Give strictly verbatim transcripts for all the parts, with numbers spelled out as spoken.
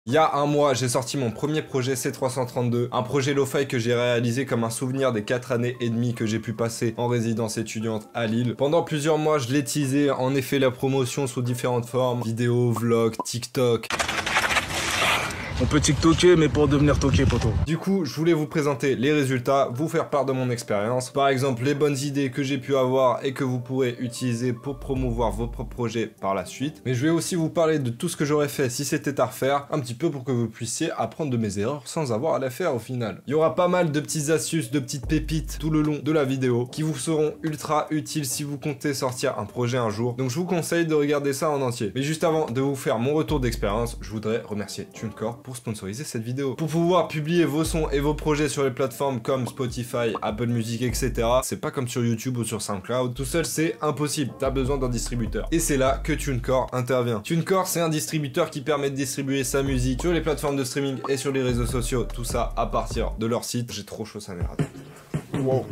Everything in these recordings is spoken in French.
Il y a un mois, j'ai sorti mon premier projet C trois cent trente-deux, un projet lo-fi que j'ai réalisé comme un souvenir des quatre années et demie que j'ai pu passer en résidence étudiante à Lille. Pendant plusieurs mois, je l'ai teasé, en effet la promotion sous différentes formes, vidéos, vlogs, TikTok. On peut TikToker, mais pour devenir toqué, poto. Du coup, je voulais vous présenter les résultats, vous faire part de mon expérience. Par exemple, les bonnes idées que j'ai pu avoir et que vous pourrez utiliser pour promouvoir vos propres projets par la suite. Mais je vais aussi vous parler de tout ce que j'aurais fait si c'était à refaire, un petit peu pour que vous puissiez apprendre de mes erreurs sans avoir à les faire au final. Il y aura pas mal de petites astuces, de petites pépites tout le long de la vidéo qui vous seront ultra utiles si vous comptez sortir un projet un jour. Donc je vous conseille de regarder ça en entier. Mais juste avant de vous faire mon retour d'expérience, je voudrais remercier TuneCore pour sponsoriser cette vidéo. Pour pouvoir publier vos sons et vos projets sur les plateformes comme Spotify, Apple Music, et cetera, c'est pas comme sur YouTube ou sur SoundCloud. Tout seul, c'est impossible. T'as besoin d'un distributeur. Et c'est là que TuneCore intervient. TuneCore, c'est un distributeur qui permet de distribuer sa musique sur les plateformes de streaming et sur les réseaux sociaux. Tout ça à partir de leur site. J'ai trop chaud, ça m'érade. Wow.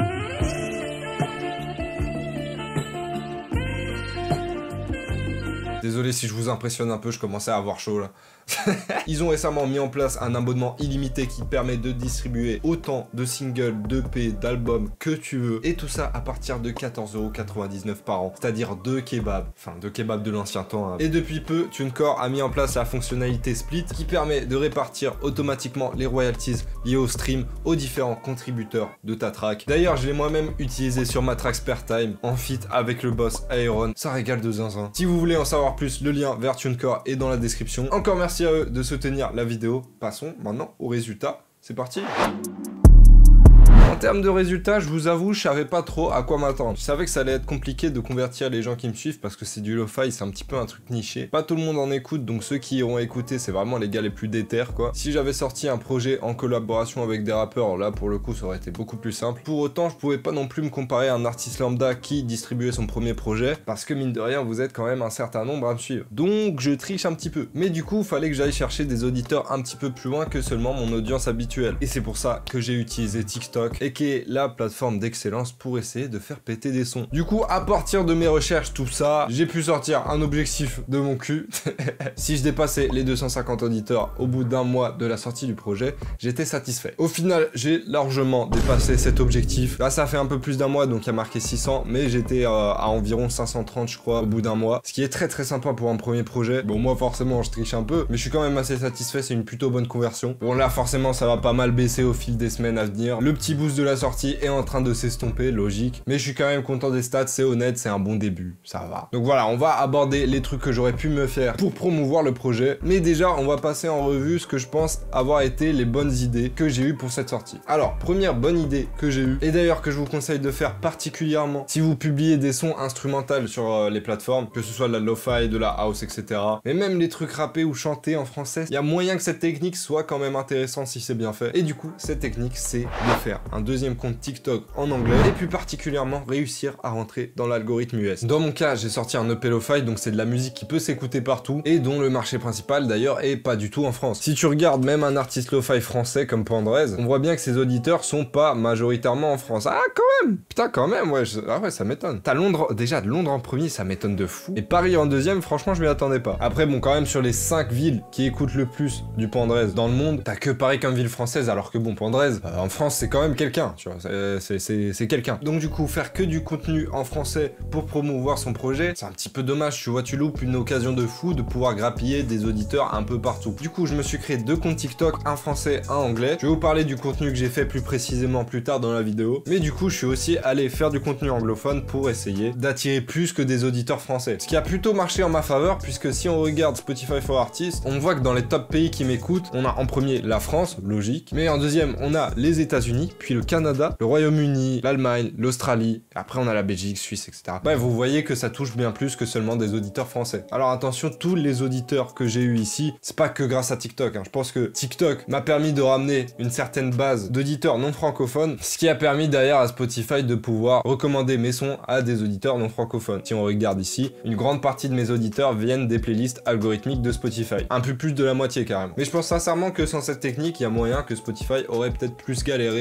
Désolé si je vous impressionne un peu, je commençais à avoir chaud là. Ils ont récemment mis en place un abonnement illimité qui permet de distribuer autant de singles, d'E P, d'albums que tu veux. Et tout ça à partir de quatorze euros quatre-vingt-dix-neuf par an. C'est-à-dire deux kebabs. Enfin, deux kebabs de l'ancien temps. Hein. Et depuis peu, TuneCore a mis en place la fonctionnalité Split qui permet de répartir automatiquement les royalties liées au stream aux différents contributeurs de ta track. D'ailleurs, je l'ai moi-même utilisé sur ma track Spare Time en feat avec le boss Aeron. Ça régale de zinzin. Si vous voulez en savoir plus, le lien vers TuneCore est dans la description. Encore merci à eux de soutenir la vidéo. Passons maintenant au résultat. C'est parti. En termes de résultats, je vous avoue, je savais pas trop à quoi m'attendre. Je savais que ça allait être compliqué de convertir les gens qui me suivent parce que c'est du lo-fi, c'est un petit peu un truc niché. Pas tout le monde en écoute, donc ceux qui iront écouter, c'est vraiment les gars les plus déter quoi. Si j'avais sorti un projet en collaboration avec des rappeurs, là pour le coup ça aurait été beaucoup plus simple. Pour autant, je pouvais pas non plus me comparer à un artiste lambda qui distribuait son premier projet parce que mine de rien, vous êtes quand même un certain nombre à me suivre. Donc je triche un petit peu. Mais du coup, fallait que j'aille chercher des auditeurs un petit peu plus loin que seulement mon audience habituelle. Et c'est pour ça que j'ai utilisé TikTok et qui est la plateforme d'excellence pour essayer de faire péter des sons. Du coup, à partir de mes recherches, tout ça, j'ai pu sortir un objectif de mon cul. Si je dépassais les deux cent cinquante auditeurs au bout d'un mois de la sortie du projet, j'étais satisfait. Au final, j'ai largement dépassé cet objectif. Là, ça fait un peu plus d'un mois, donc il y a marqué six cents, mais j'étais euh, à environ cinq cent trente, je crois, au bout d'un mois. Ce qui est très très sympa pour un premier projet. Bon, moi, forcément, je triche un peu, mais je suis quand même assez satisfait. C'est une plutôt bonne conversion. Bon, là, forcément, ça va pas mal baisser au fil des semaines à venir. Le petit boost de la sortie est en train de s'estomper, logique, mais je suis quand même content des stats, c'est honnête, c'est un bon début, ça va. Donc voilà, on va aborder les trucs que j'aurais pu me faire pour promouvoir le projet, mais déjà on va passer en revue ce que je pense avoir été les bonnes idées que j'ai eues pour cette sortie. Alors, première bonne idée que j'ai eue, et d'ailleurs que je vous conseille de faire particulièrement si vous publiez des sons instrumentaux sur euh, les plateformes, que ce soit de la lo-fi, de la house, et cetera. Mais même les trucs rappés ou chantés en français, il y a moyen que cette technique soit quand même intéressante si c'est bien fait. Et du coup, cette technique, c'est de faire un deuxième compte TikTok en anglais et plus particulièrement réussir à rentrer dans l'algorithme U S. Dans mon cas, j'ai sorti un E P lo-fi, donc c'est de la musique qui peut s'écouter partout et dont le marché principal d'ailleurs est pas du tout en France. Si tu regardes même un artiste lo-fi français comme Pandrez, on voit bien que ses auditeurs sont pas majoritairement en France. Ah quand même, putain quand même, ouais, je... ah ouais ça m'étonne. T'as Londres, déjà de Londres en premier, ça m'étonne de fou. Et Paris en deuxième, franchement je m'y attendais pas. Après bon quand même sur les cinq villes qui écoutent le plus du Pandrez dans le monde, t'as que Paris comme ville française, alors que bon Pandrez, euh, en France c'est quand même quelqu'un, tu vois. C'est quelqu'un. Donc du coup, faire que du contenu en français pour promouvoir son projet, c'est un petit peu dommage, tu vois, tu loupes une occasion de fou de pouvoir grappiller des auditeurs un peu partout. Du coup, je me suis créé deux comptes TikTok, un français, un anglais. Je vais vous parler du contenu que j'ai fait plus précisément plus tard dans la vidéo. Mais du coup, je suis aussi allé faire du contenu anglophone pour essayer d'attirer plus que des auditeurs français. Ce qui a plutôt marché en ma faveur, puisque si on regarde Spotify for Artists, on voit que dans les top pays qui m'écoutent, on a en premier la France, logique, mais en deuxième, on a les États-Unis, puis le Canada, le Royaume-Uni, l'Allemagne, l'Australie, après on a la Belgique, Suisse, et cetera. Bref, vous voyez que ça touche bien plus que seulement des auditeurs français. Alors attention, tous les auditeurs que j'ai eu ici, c'est pas que grâce à TikTok, hein. Je pense que TikTok m'a permis de ramener une certaine base d'auditeurs non francophones, ce qui a permis d'ailleurs à Spotify de pouvoir recommander mes sons à des auditeurs non francophones. Si on regarde ici, une grande partie de mes auditeurs viennent des playlists algorithmiques de Spotify. Un peu plus de la moitié carrément. Mais je pense sincèrement que sans cette technique, il y a moyen que Spotify aurait peut-être plus galéré à recommander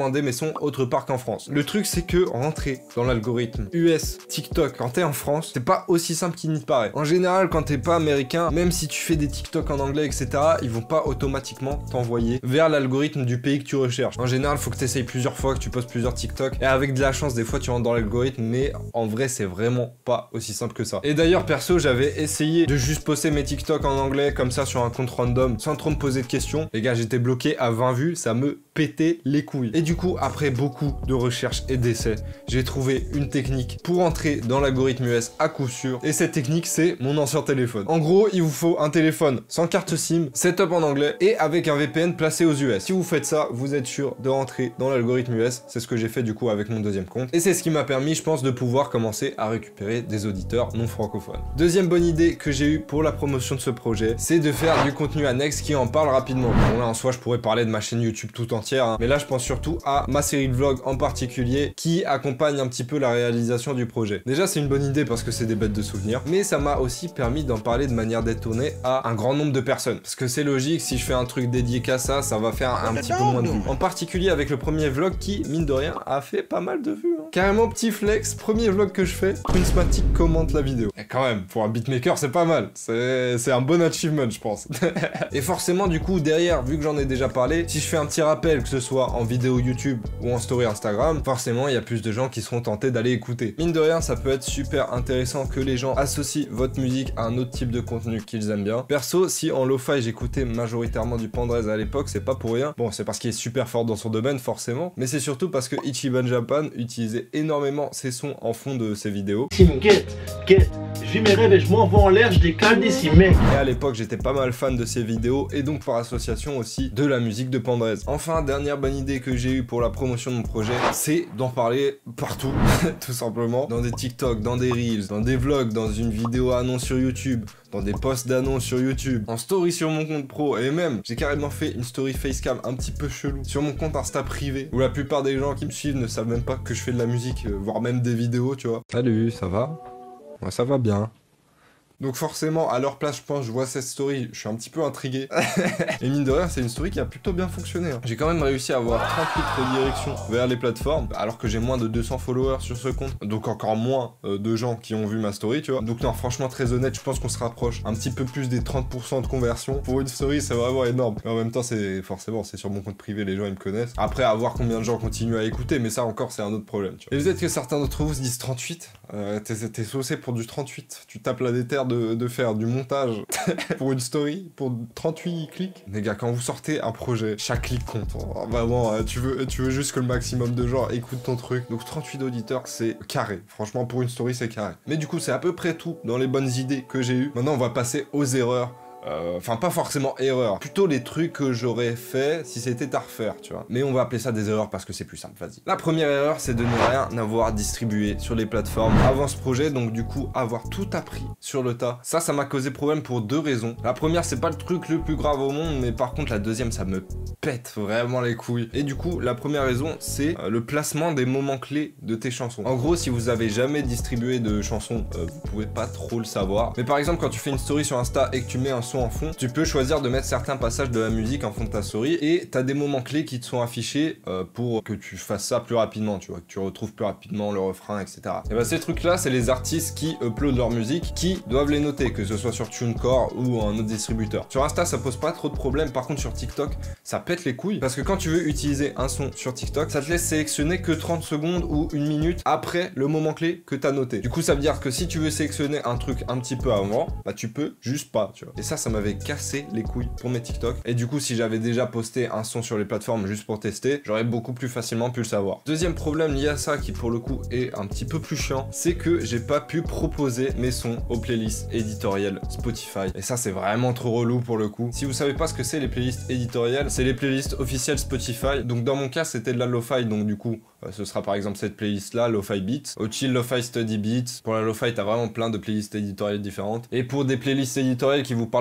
recommander mes sons autre part qu'en France. Le truc c'est que rentrer dans l'algorithme U S TikTok quand t'es en France, c'est pas aussi simple qu'il n'y paraît. En général, quand t'es pas américain, même si tu fais des TikTok en anglais, et cetera, ils vont pas automatiquement t'envoyer vers l'algorithme du pays que tu recherches. En général, faut que tu essayes plusieurs fois, que tu postes plusieurs TikTok, et avec de la chance, des fois tu rentres dans l'algorithme, mais en vrai, c'est vraiment pas aussi simple que ça. Et d'ailleurs, perso, j'avais essayé de juste poster mes TikTok en anglais, comme ça, sur un compte random, sans trop me poser de questions. Les gars, j'étais bloqué à vingt vues, ça me pétait les couilles. Et du coup, après beaucoup de recherches et d'essais, j'ai trouvé une technique pour entrer dans l'algorithme U S à coup sûr. Et cette technique, c'est mon ancien téléphone. En gros, il vous faut un téléphone sans carte SIM, setup en anglais et avec un V P N placé aux U S. Si vous faites ça, vous êtes sûr de rentrer dans l'algorithme U S. C'est ce que j'ai fait du coup avec mon deuxième compte. Et c'est ce qui m'a permis, je pense, de pouvoir commencer à récupérer des auditeurs non francophones. Deuxième bonne idée que j'ai eue pour la promotion de ce projet, c'est de faire du contenu annexe qui en parle rapidement. Bon là, en soi, je pourrais parler de ma chaîne YouTube tout entière, hein, mais là, je pense surtout à ma série de vlogs en particulier qui accompagne un petit peu la réalisation du projet. Déjà, c'est une bonne idée parce que c'est des bêtes de souvenirs, mais ça m'a aussi permis d'en parler de manière détournée à un grand nombre de personnes. Parce que c'est logique, si je fais un truc dédié qu'à ça, ça va faire un petit peu moins de vues. En particulier avec le premier vlog qui, mine de rien, a fait pas mal de vues. Hein. Carrément petit flex, premier vlog que je fais, Prince-Matic commente la vidéo. Et quand même, pour un beatmaker, c'est pas mal. C'est un bon achievement, je pense. Et forcément, du coup, derrière, vu que j'en ai déjà parlé, si je fais un petit rappel, que ce soit en vidéo YouTube ou en story Instagram, forcément, il y a plus de gens qui seront tentés d'aller écouter. Mine de rien, ça peut être super intéressant que les gens associent votre musique à un autre type de contenu qu'ils aiment bien. Perso, si en lo-fi j'écoutais majoritairement du Pandrez à l'époque, c'est pas pour rien. Bon, c'est parce qu'il est super fort dans son domaine, forcément, mais c'est surtout parce que Ichiban Japan utilisait énormément ses sons en fond de ses vidéos. Get, get, je vis mes rêves et je m'envoie en l'air, je décale d'ici, mec. Et à l'époque, j'étais pas mal fan de ses vidéos et donc par association aussi de la musique de Pandrez. Enfin, dernière bonne idée que j'ai eue pour la promotion de mon projet, c'est d'en parler partout, tout simplement. Dans des TikTok, dans des Reels, dans des vlogs, dans une vidéo annonce sur YouTube, dans des posts d'annonces sur YouTube, en story sur mon compte pro, et même, j'ai carrément fait une story facecam un petit peu chelou sur mon compte Insta privé, où la plupart des gens qui me suivent ne savent même pas que je fais de la musique, euh, voire même des vidéos, tu vois. Salut, ça va? Ouais, ça va bien. Donc forcément, à leur place, je pense, je vois cette story, je suis un petit peu intrigué. Et mine de rien, c'est une story qui a plutôt bien fonctionné. Hein. J'ai quand même réussi à avoir trente-huit redirections vers les plateformes, alors que j'ai moins de deux cents followers sur ce compte. Donc encore moins euh, de gens qui ont vu ma story, tu vois. Donc non, franchement, très honnête, je pense qu'on se rapproche un petit peu plus des trente pour cent de conversion. Pour une story, c'est vraiment énorme. Mais en même temps, c'est forcément, c'est sur mon compte privé, les gens, ils me connaissent. Après, à voir combien de gens continuent à écouter, mais ça encore, c'est un autre problème, tu vois. Et peut-être que certains d'entre vous se disent trente-huit, euh, t'es saucé pour du trente-huit. Tu tapes la déterre de, de faire du montage pour une story, pour trente-huit clics. Les gars, quand vous sortez un projet, chaque clic compte. Hein. Vraiment, tu veux, tu veux juste que le maximum de gens écoutent ton truc. Donc trente-huit auditeurs, c'est carré. Franchement, pour une story, c'est carré. Mais du coup, c'est à peu près tout dans les bonnes idées que j'ai eues. Maintenant, on va passer aux erreurs. Enfin, euh, pas forcément erreur, plutôt les trucs que j'aurais fait si c'était à refaire, tu vois. Mais on va appeler ça des erreurs parce que c'est plus simple, vas-y. La première erreur, c'est de ne rien avoir distribué sur les plateformes avant ce projet, donc du coup, avoir tout appris sur le tas. Ça, ça m'a causé problème pour deux raisons. La première, c'est pas le truc le plus grave au monde, mais par contre, la deuxième, ça me pète vraiment les couilles. Et du coup, la première raison, c'est euh, le placement des moments clés de tes chansons. En gros, si vous avez jamais distribué de chansons, euh, vous pouvez pas trop le savoir. Mais par exemple, quand tu fais une story sur Insta et que tu mets un en fond, tu peux choisir de mettre certains passages de la musique en fond de ta story et t'as des moments clés qui te sont affichés euh, pour que tu fasses ça plus rapidement, tu vois, que tu retrouves plus rapidement le refrain, et cetera. Et bah ces trucs là, c'est les artistes qui uploadent leur musique qui doivent les noter, que ce soit sur TuneCore ou un autre distributeur. Sur Insta, ça pose pas trop de problèmes, par contre sur TikTok, ça pète les couilles parce que quand tu veux utiliser un son sur TikTok, ça te laisse sélectionner que trente secondes ou une minute après le moment clé que t'as noté. Du coup, ça veut dire que si tu veux sélectionner un truc un petit peu avant, bah tu peux juste pas, tu vois. Et ça, ça m'avait cassé les couilles pour mes TikTok. Et du coup, si j'avais déjà posté un son sur les plateformes juste pour tester, j'aurais beaucoup plus facilement pu le savoir. Deuxième problème lié à ça, qui pour le coup est un petit peu plus chiant, c'est que j'ai pas pu proposer mes sons aux playlists éditoriales Spotify. Et ça, c'est vraiment trop relou pour le coup. Si vous savez pas ce que c'est les playlists éditoriales, c'est les playlists officielles Spotify. Donc dans mon cas, c'était de la lo-fi, donc du coup, euh, ce sera par exemple cette playlist là, Lo-Fi Beats, au chill Lo-Fi Study Beats. Pour la lo-fi, t'as vraiment plein de playlists éditoriales différentes. Et pour des playlists éditoriales qui vous parlent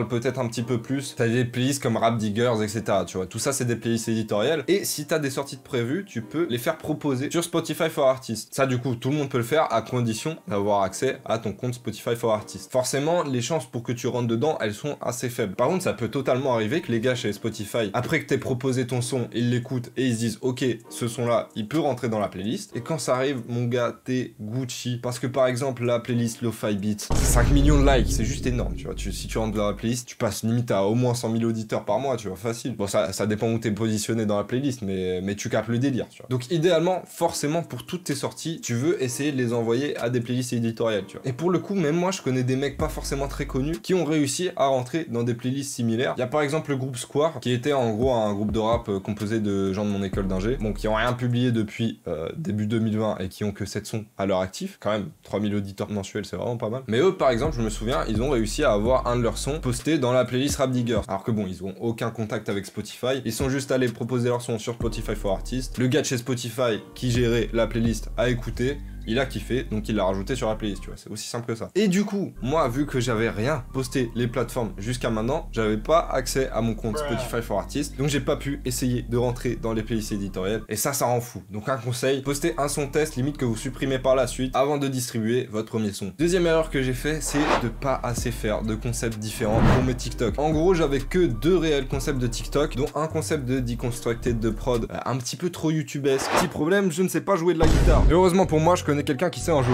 peut-être un petit peu plus, t'as des playlists comme Rap Diggers, et cetera. Tu vois, tout ça c'est des playlists éditoriales. Et si t'as des sorties de prévues, tu peux les faire proposer sur Spotify for Artists. Ça, du coup, tout le monde peut le faire à condition d'avoir accès à ton compte Spotify for Artists. Forcément, les chances pour que tu rentres dedans, elles sont assez faibles. Par contre, ça peut totalement arriver que les gars chez Spotify, après que t'aies proposé ton son, ils l'écoutent et ils se disent ok, ce son là, il peut rentrer dans la playlist. Et quand ça arrive, mon gars, t'es Gucci. Parce que par exemple, la playlist Lo-Fi Beats, cinq millions de likes, c'est juste énorme, tu vois. Tu, si tu rentres dans la playlist, tu passes limite à au moins cent mille auditeurs par mois, tu vois, facile. Bon, ça, ça dépend où t'es positionné dans la playlist, mais, mais tu captes le délire, tu vois. Donc idéalement, forcément, pour toutes tes sorties, tu veux essayer de les envoyer à des playlists éditoriales, tu vois. Et pour le coup, même moi, je connais des mecs pas forcément très connus qui ont réussi à rentrer dans des playlists similaires. Il y a par exemple le groupe Square, qui était en gros un groupe de rap euh, composé de gens de mon école d'ingé, bon, qui ont rien publié depuis euh, début deux mille vingt et qui ont que sept sons à leur actif. Quand même, trois mille auditeurs mensuels, c'est vraiment pas mal. Mais eux, par exemple, je me souviens, ils ont réussi à avoir un de leurs sons posté dans la playlist Rap Diggers. Alors que bon, ils ont aucun contact avec Spotify. Ils sont juste allés proposer leur son sur Spotify for Artists. Le gars de chez Spotify qui gérait la playlist a écouté. Il a kiffé, donc il l'a rajouté sur la playlist, tu vois, c'est aussi simple que ça. Et du coup, moi, vu que j'avais rien posté les plateformes jusqu'à maintenant, j'avais pas accès à mon compte Spotify for Artists, donc j'ai pas pu essayer de rentrer dans les playlists éditoriales, et ça, ça rend fou. Donc un conseil, postez un son test, limite que vous supprimez par la suite, avant de distribuer votre premier son. Deuxième erreur que j'ai fait, c'est de pas assez faire de concepts différents pour mes TikTok. En gros, j'avais que deux réels concepts de TikTok, dont un concept de deconstructed de prod, euh, un petit peu trop youtubesque. Petit problème, je ne sais pas jouer de la guitare. Et heureusement pour moi, je connais quelqu'un qui sait en jouer.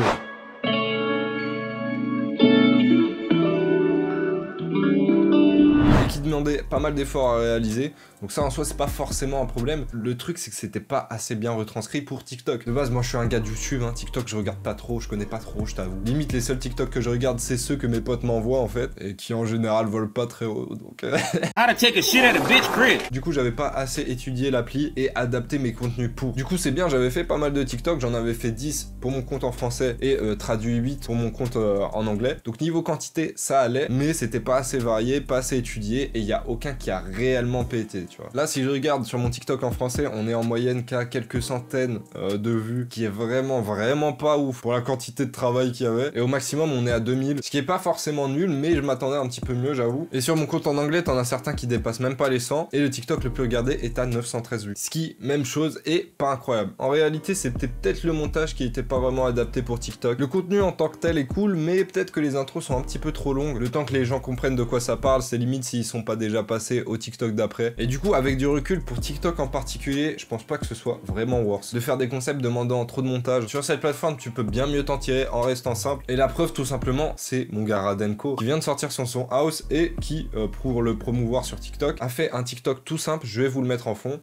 Et qui demandait pas mal d'efforts à réaliser. Donc ça en soi c'est pas forcément un problème. Le truc c'est que c'était pas assez bien retranscrit pour TikTok. De base moi je suis un gars de YouTube, hein. TikTok je regarde pas trop, je connais pas trop, je t'avoue. Limite les seuls TikTok que je regarde c'est ceux que mes potes m'envoient en fait. Et qui en général volent pas très haut. Donc How to take a shit at a bitch crib. Du coup j'avais pas assez étudié l'appli et adapté mes contenus pour. Du coup c'est bien, j'avais fait pas mal de TikTok, j'en avais fait dix pour mon compte en français et euh, traduit huit pour mon compte euh, en anglais. Donc niveau quantité ça allait, mais c'était pas assez varié, pas assez étudié et il y a aucun qui a réellement pété. Tu vois. Là, si je regarde sur mon TikTok en français, on est en moyenne qu'à quelques centaines euh, de vues, qui est vraiment, vraiment pas ouf pour la quantité de travail qu'il y avait. Et au maximum, on est à deux mille, ce qui est pas forcément nul, mais je m'attendais un petit peu mieux, j'avoue. Et sur mon compte en anglais, t'en as certains qui dépassent même pas les cent, et le TikTok le plus regardé est à neuf cent treize vues. Ce qui, même chose, est pas incroyable. En réalité, c'était peut-être le montage qui était pas vraiment adapté pour TikTok. Le contenu en tant que tel est cool, mais peut-être que les intros sont un petit peu trop longues. Le temps que les gens comprennent de quoi ça parle, c'est limite s'ils sont pas déjà passés au TikTok d'après. Et du coup, avec du recul, pour TikTok en particulier, je pense pas que ce soit vraiment worth de faire des concepts demandant trop de montage. Sur cette plateforme, tu peux bien mieux t'en tirer en restant simple. Et la preuve, tout simplement, c'est mon gars Radenko qui vient de sortir son son House et qui, euh, pour le promouvoir sur TikTok, a fait un TikTok tout simple. Je vais vous le mettre en fond.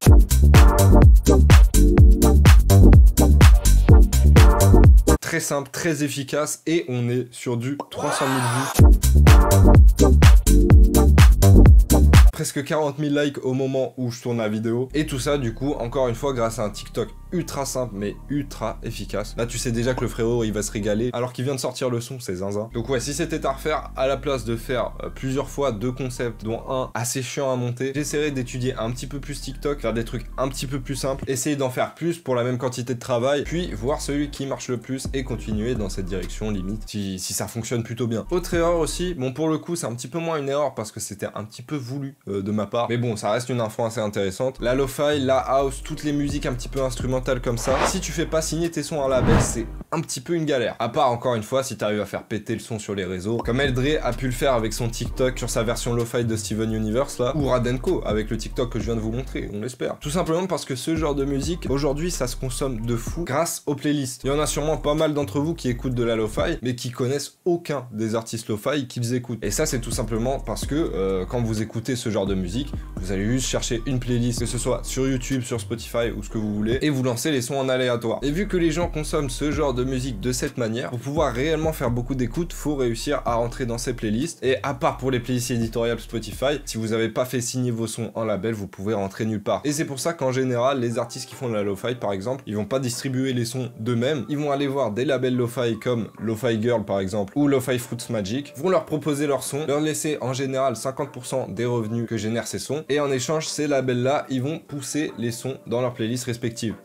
Très simple, très efficace et on est sur du trois cent mille vues. Presque quarante mille likes au moment où je tourne la vidéo. Et tout ça, du coup, encore une fois, grâce à un TikTok ultra simple, mais ultra efficace. Là, tu sais déjà que le frérot, il va se régaler, alors qu'il vient de sortir le son, c'est zinzin. Donc ouais, si c'était à refaire, à la place de faire euh, plusieurs fois deux concepts, dont un assez chiant à monter, j'essaierai d'étudier un petit peu plus TikTok, faire des trucs un petit peu plus simples, essayer d'en faire plus pour la même quantité de travail, puis voir celui qui marche le plus et continuer dans cette direction, limite, si, si ça fonctionne plutôt bien. Autre erreur aussi, bon, pour le coup, c'est un petit peu moins une erreur, parce que c'était un petit peu voulu euh, de ma part, mais bon, ça reste une info assez intéressante. La lo-fi, la house, toutes les musiques un petit peu instrumentales comme ça, si tu fais pas signer tes sons en label, c'est un petit peu une galère. À part, encore une fois, si t'arrives à faire péter le son sur les réseaux, comme Eldre a pu le faire avec son TikTok sur sa version lo-fi de Steven Universe là, ou Radenko avec le TikTok que je viens de vous montrer, on l'espère. Tout simplement parce que ce genre de musique, aujourd'hui, ça se consomme de fou grâce aux playlists. Il y en a sûrement pas mal d'entre vous qui écoutent de la lo-fi, mais qui connaissent aucun des artistes lo-fi qu'ils écoutent. Et ça, c'est tout simplement parce que euh, quand vous écoutez ce genre de musique, vous allez juste chercher une playlist, que ce soit sur YouTube, sur Spotify ou ce que vous voulez, et vous lancez les sons en aléatoire. Et vu que les gens consomment ce genre de musique de cette manière, pour pouvoir réellement faire beaucoup d'écoute, faut réussir à rentrer dans ces playlists. Et à part pour les playlists éditoriales Spotify, si vous n'avez pas fait signer vos sons en label, vous pouvez rentrer nulle part. Et c'est pour ça qu'en général, les artistes qui font de la lo-fi par exemple, ils vont pas distribuer les sons d'eux-mêmes, ils vont aller voir des labels lo-fi comme Lo-Fi Girl par exemple, ou Lo-Fi Fruits Magic, vont leur proposer leurs sons, leur laisser en général cinquante pour cent des revenus que génèrent ces sons, et en échange, ces labels là, ils vont pousser les sons dans leurs playlists respectives.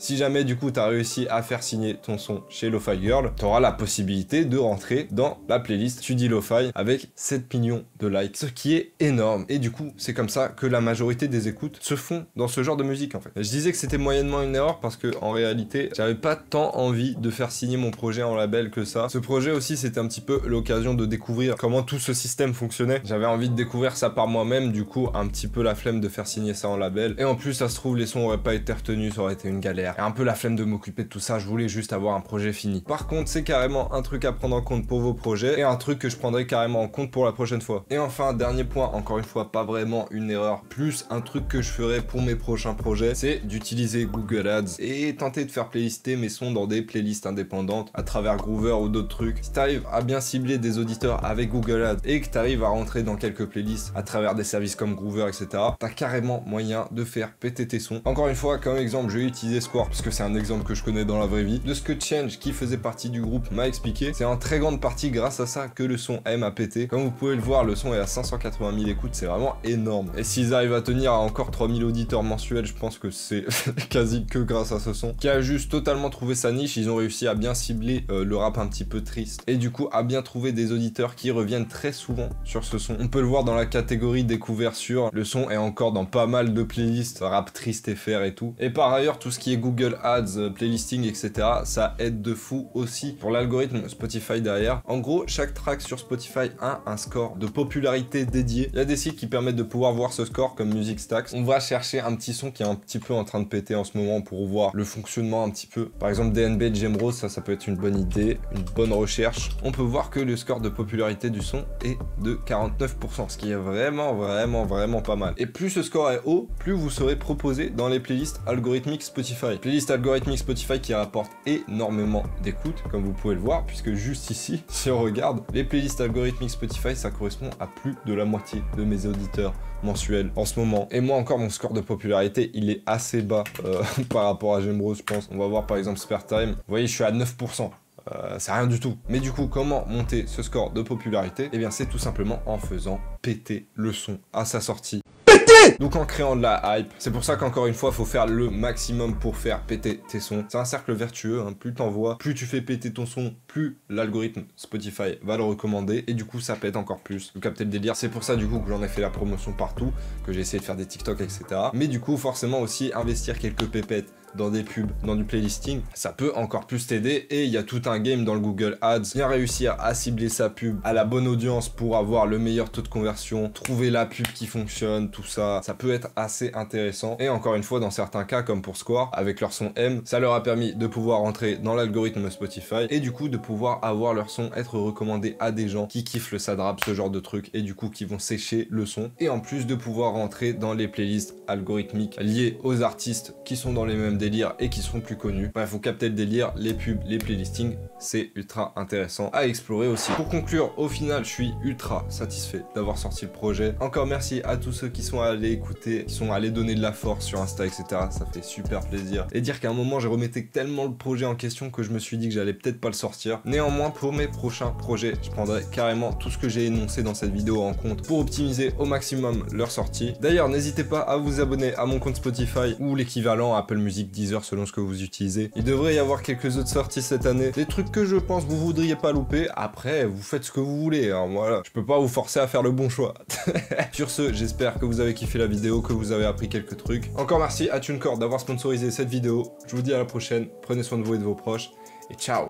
Si jamais du coup tu as réussi à faire signer ton son chez Lo-Fi Girl, tu auras la possibilité de rentrer dans la playlist Tudy Lo-Fi avec sept millions de likes, ce qui est énorme. Et du coup, c'est comme ça que la majorité des écoutes se font dans ce genre de musique en fait. Je disais que c'était moyennement une erreur parce que en réalité, j'avais pas tant envie de faire signer mon projet en label que ça. Ce projet aussi, c'était un petit peu l'occasion de découvrir comment tout ce système fonctionnait. J'avais envie de découvrir ça par moi-même, du coup, un petit peu la flemme de faire signer ça en label. Et en plus, ça se trouve, les sons auraient pas été retenus, ça aurait été une galère. Et un peu la flemme de m'occuper de tout ça, je voulais juste avoir un projet fini. Par contre, c'est carrément un truc à prendre en compte pour vos projets et un truc que je prendrai carrément en compte pour la prochaine fois. Et enfin, dernier point, encore une fois, pas vraiment une erreur, plus un truc que je ferai pour mes prochains projets, c'est d'utiliser Google Ads et tenter de faire playlister mes sons dans des playlists indépendantes à travers Groover ou d'autres trucs. Si t'arrives à bien cibler des auditeurs avec Google Ads et que t'arrives à rentrer dans quelques playlists à travers des services comme Groover, et cetera, t'as carrément moyen de faire péter tes sons. Encore une fois, comme exemple, je vais utiliser Square parce que c'est un exemple que je connais dans la vraie vie. De ce que Change, qui faisait partie du groupe, m'a expliqué, c'est en très grande partie grâce à ça que le son M a pété. Comme vous pouvez le voir, le son est à cinq cent quatre-vingt mille écoutes, c'est vraiment énorme. Et s'ils arrivent à tenir à encore trois mille auditeurs mensuels, je pense que c'est quasi que grâce à ce son, qui a juste totalement trouvé sa niche. Ils ont réussi à bien cibler euh, le rap un petit peu triste et du coup à bien trouver des auditeurs qui reviennent très souvent sur ce son. On peut le voir dans la catégorie découvert sur, le son est encore dans pas mal de playlists rap triste F R et tout. Et par ailleurs, tout ce qui est Google Ads, playlisting, et cetera, ça aide de fou aussi pour l'algorithme Spotify derrière. En gros, chaque track sur Spotify a un score de popularité dédié. Il y a des sites qui permettent de pouvoir voir ce score comme Music Stacks. On va chercher un petit son qui est un petit peu en train de péter en ce moment pour voir le fonctionnement un petit peu. Par exemple, D N B, Jam Rose, ça, ça peut être une bonne idée, une bonne recherche. On peut voir que le score de popularité du son est de quarante-neuf pour cent, ce qui est vraiment, vraiment, vraiment pas mal. Et plus ce score est haut, plus vous serez proposé dans les playlists algorithmiques Spotify. Playlist algorithmique Spotify qui rapporte énormément d'écoutes, comme vous pouvez le voir, puisque juste ici, si on regarde, les playlists algorithmiques Spotify, ça correspond à plus de la moitié de mes auditeurs mensuels en ce moment. Et moi encore, mon score de popularité, il est assez bas euh, par rapport à Jam Rose, je pense. On va voir par exemple Spare Time. Vous voyez, je suis à neuf pour cent. Euh, c'est rien du tout. Mais du coup, comment monter ce score de popularité? Eh bien, c'est tout simplement en faisant péter le son à sa sortie. Donc en créant de la hype. C'est pour ça qu'encore une fois, il faut faire le maximum pour faire péter tes sons. C'est un cercle vertueux, hein. Plus t'envoies, plus tu fais péter ton son, plus l'algorithme Spotify va le recommander. Et du coup, ça pète encore plus. Vous captez le délire. C'est pour ça du coup que j'en ai fait la promotion partout, que j'ai essayé de faire des TikTok, et cetera. Mais du coup, forcément aussi, investir quelques pépettes dans des pubs, dans du playlisting, ça peut encore plus t'aider. Et il y a tout un game dans le Google Ads. Bien réussir à cibler sa pub à la bonne audience pour avoir le meilleur taux de conversion, trouver la pub qui fonctionne, tout ça, ça peut être assez intéressant. Et encore une fois, dans certains cas, comme pour Square, avec leur son M, ça leur a permis de pouvoir entrer dans l'algorithme Spotify et du coup de pouvoir avoir leur son être recommandé à des gens qui kiffent le sad rap, ce genre de truc, et du coup qui vont sécher le son. Et en plus de pouvoir rentrer dans les playlists algorithmiques liées aux artistes qui sont dans les mêmes délires et qui seront plus connus. Bref, vous captez le délire, les pubs, les playlistings, c'est ultra intéressant à explorer aussi. Pour conclure, au final, je suis ultra satisfait d'avoir sorti le projet. Encore merci à tous ceux qui sont allés écouter, qui sont allés donner de la force sur Insta, et cetera. Ça fait super plaisir. Et dire qu'à un moment, j'ai remetté tellement le projet en question que je me suis dit que j'allais peut-être pas le sortir. Néanmoins, pour mes prochains projets, je prendrai carrément tout ce que j'ai énoncé dans cette vidéo en compte pour optimiser au maximum leur sortie. D'ailleurs, n'hésitez pas à vous abonner à mon compte Spotify ou l'équivalent Apple Music, Deezer, selon ce que vous utilisez. Il devrait y avoir quelques autres sorties cette année. Des trucs que je pense vous voudriez pas louper. Après, vous faites ce que vous voulez. Hein, voilà. Je peux pas vous forcer à faire le bon choix. Sur ce, j'espère que vous avez kiffé la vidéo, que vous avez appris quelques trucs. Encore merci à TuneCore d'avoir sponsorisé cette vidéo. Je vous dis à la prochaine. Prenez soin de vous et de vos proches. Et ciao!